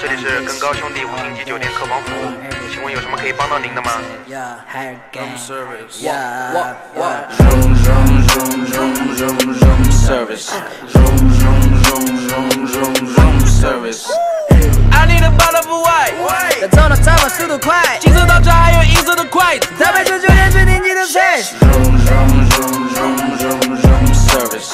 这里是更高兄弟五星级酒店客房服务，请问有什么可以帮到您的吗？ Room service. Service. I need a bottle of white， 要走到早晚速度快， 金色刀叉还有银色的筷子。 台北这酒店最顶级的 fish。 Service.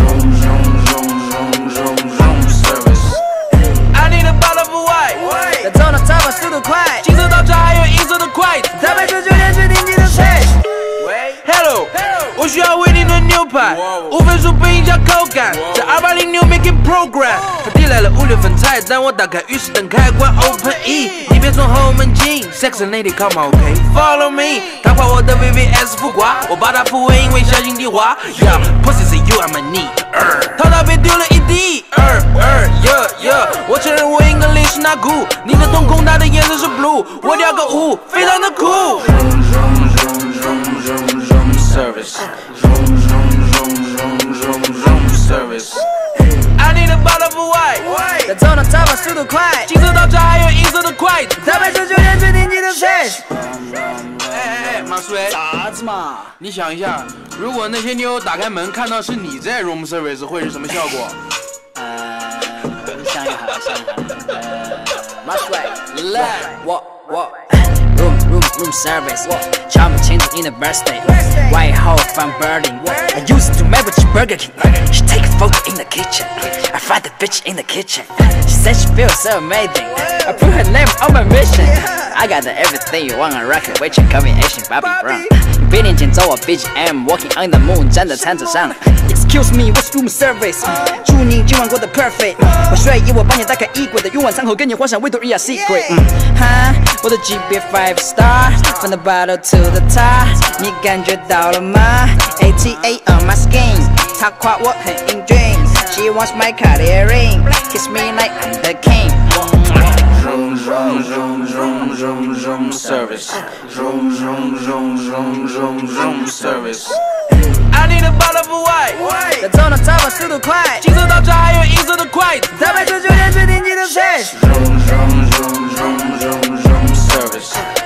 I need a bottle of white， 要走到早晚速度快， 金色刀叉还有银色的筷子。 台北这酒店最顶级的 fish。 Hello， 我需要威灵顿牛排，5分熟不影响口感，这280牛 making program。他递来了5、6份菜单，我打开浴室灯开关 Open E， 你别从后门进 ，Sex and lady come OK，Follow me， 他夸我的 VVS 浮夸，我把它铺位，因为小心地滑。Yeah， pussy say you are my need， 淘到别丢了一地，yeah，我承认我应该历史那股，你的瞳孔它的颜色是 blue， 我跳个舞非常的酷。 Service. Service. I need a bottle of white， 要走到早晚速度快， 金色刀叉还有银色的筷子。 台北这酒店最顶级的 fish。 马苏维， 啥子嘛？ 你想一下，如果那些妞打开门看到是你在 room service， 会是什么效果？ 想一下来，我。Room service， 敲门庆祝 in the birthday，White hole from Berlin。I used to marry Burger King. She take a photo in the kitchen. I find the bitch in the kitchen. She said she feels so amazing. I put her name on my mission. I got everything you want on record， which combination Bobby Brown。别年前走我 BGM，Walking on the moon， 站在餐桌上。Excuse me，what's room service？ 祝你今晚过得 perfect。我睡衣我帮你打开衣柜的，用晚餐后跟你幻想Victoria's Secret。我的级别 5 star，from the bottom to the top， 你感觉到了吗 ？ATA on my skin， 她夸我很英俊 ，She wants my Cartier ring，kiss me like I'm the king。 Room service. Room service. I need a bottle of white， 要走到早晚速度快， 金色刀叉还有银色的筷子。 台北这酒店最顶级的 fish。 Service.